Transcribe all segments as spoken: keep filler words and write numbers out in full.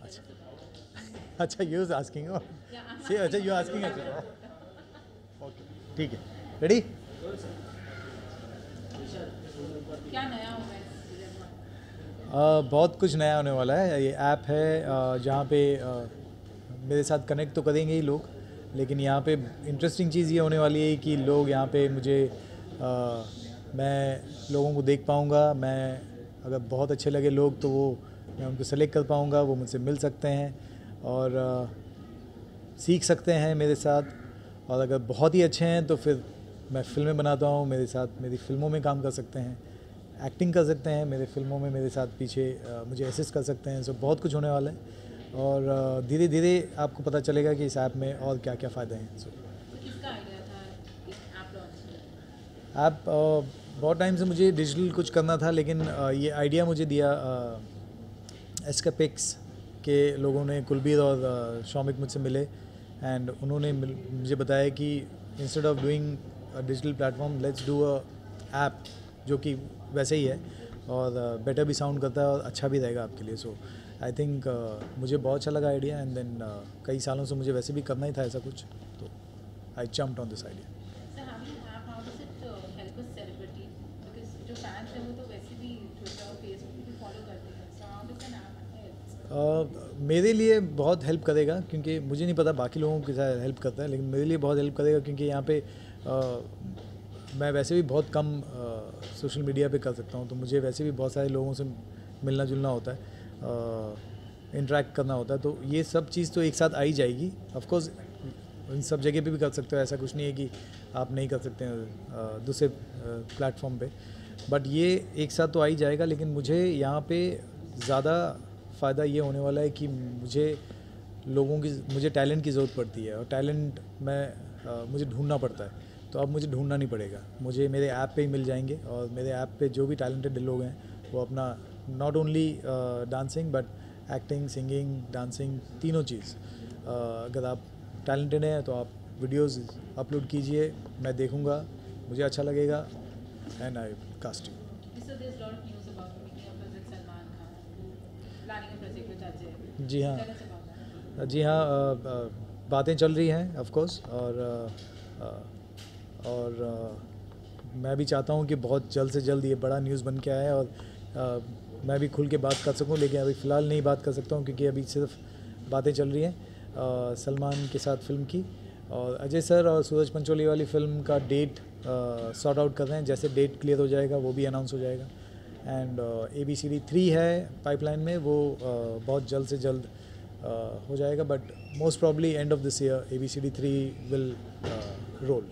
अच्छा अच्छा you is asking सी अच्छा यू आस्किंग अच्छा ओके ठीक है रेडी। क्या नया होगा इस uh, बहुत कुछ नया होने वाला है। ये ऐप है uh, जहाँ पे uh, मेरे साथ कनेक्ट तो करेंगे ही लोग, लेकिन यहाँ पे इंटरेस्टिंग चीज़ ये होने वाली है कि लोग यहाँ पे मुझे uh, मैं लोगों को देख पाऊँगा। मैं अगर बहुत अच्छे लगे लोग तो वो मैं उनको सेलेक्ट कर पाऊँगा, वो मुझसे मिल सकते हैं और uh, सीख सकते हैं मेरे साथ। और अगर बहुत ही अच्छे हैं तो फिर मैं फ़िल्में बनाता हूँ, मेरे साथ मेरी फ़िल्मों में काम कर सकते हैं, एक्टिंग कर सकते हैं मेरे फिल्मों में, मेरे साथ पीछे आ, मुझे असिस्ट कर सकते हैं। सो बहुत कुछ होने वाला है और धीरे धीरे आपको पता चलेगा कि इस ऐप में और क्या क्या फ़ायदे हैं। सो किसका आइडिया था इस ऐप लॉन्च? ऐप बहुत टाइम से मुझे डिजिटल कुछ करना था, लेकिन आ, ये आइडिया मुझे दिया एस्केपिक्स के लोगों ने। कुलबीर और शौमिक मुझसे मिले एंड उन्होंने मुझे बताया कि instead of doing digital platform let's do a app जो कि वैसे ही है और बेटर भी साउंड करता है और अच्छा भी रहेगा आपके लिए। सो आई थिंक मुझे बहुत अच्छा लगा आइडिया एंड देन कई सालों से मुझे वैसे भी करना ही था ऐसा कुछ, तो I jumped on this idea. So having an app, how does it uh, help a celebrity? Because जो fans हैं वो तो वैसे भी Twitter और Facebook पे भी follow करते हैं. So how does an app help? Uh, मेरे लिए बहुत हेल्प करेगा, क्योंकि मुझे नहीं पता बाकी लोगों के साथ हेल्प करता है, लेकिन मेरे लिए बहुत हेल्प करेगा क्योंकि यहाँ पे uh, मैं वैसे भी बहुत कम सोशल मीडिया पे कर सकता हूँ, तो मुझे वैसे भी बहुत सारे लोगों से मिलना जुलना होता है, इंटरेक्ट करना होता है। तो ये सब चीज़ तो एक साथ आ ही जाएगी। ऑफ कोर्स इन सब जगह पे भी कर सकते हो, ऐसा कुछ नहीं है कि आप नहीं कर सकते हैं दूसरे प्लेटफॉर्म पे, बट ये एक साथ तो आ ही जाएगा। लेकिन मुझे यहाँ पे ज़्यादा फ़ायदा ये होने वाला है कि मुझे लोगों की मुझे टैलेंट की ज़रूरत पड़ती है और टैलेंट मैं आ, मुझे ढूंढना पड़ता है। तो अब मुझे ढूंढना नहीं पड़ेगा, मुझे मेरे ऐप पे ही मिल जाएंगे और मेरे ऐप पे जो भी टैलेंटेड लोग हैं वो अपना not only dancing but acting, singing, dancing, तीनों चीज़ uh, अगर आप टैलेंटेड हैं तो आप वीडियोस अपलोड कीजिए, मैं देखूंगा, मुझे अच्छा लगेगा and I cast you. So there's a lot of news about meeting up with Salman Khan, planning a project with Ajay. जी हाँ Tell us about that. जी हाँ uh, uh, बातें चल रही हैं ऑफ कोर्स और uh, uh, और आ, मैं भी चाहता हूँ कि बहुत जल्द से जल्द ये बड़ा न्यूज़ बन के आए और आ, मैं भी खुल के बात कर सकूँ, लेकिन अभी फ़िलहाल नहीं बात कर सकता हूँ क्योंकि अभी सिर्फ बातें चल रही हैं सलमान के साथ फ़िल्म की। और अजय सर और सूरज पंचोली वाली फ़िल्म का डेट सॉर्ट आउट कर रहे हैं, जैसे डेट क्लियर हो जाएगा वो भी अनाउंस हो जाएगा। And A B C D three है पाइपलाइन में, वो आ, बहुत जल्द से जल्द आ, हो जाएगा, but most probably end of this year A B C D three will roll.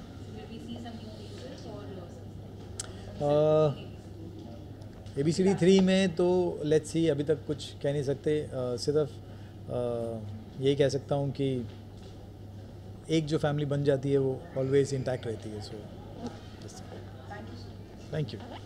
A B C D three में तो लेट्स सी, अभी तक कुछ कह नहीं सकते, uh, सिर्फ uh, यही कह सकता हूँ कि एक जो फैमिली बन जाती है वो ऑलवेज इंटैक्ट रहती है। So thank you.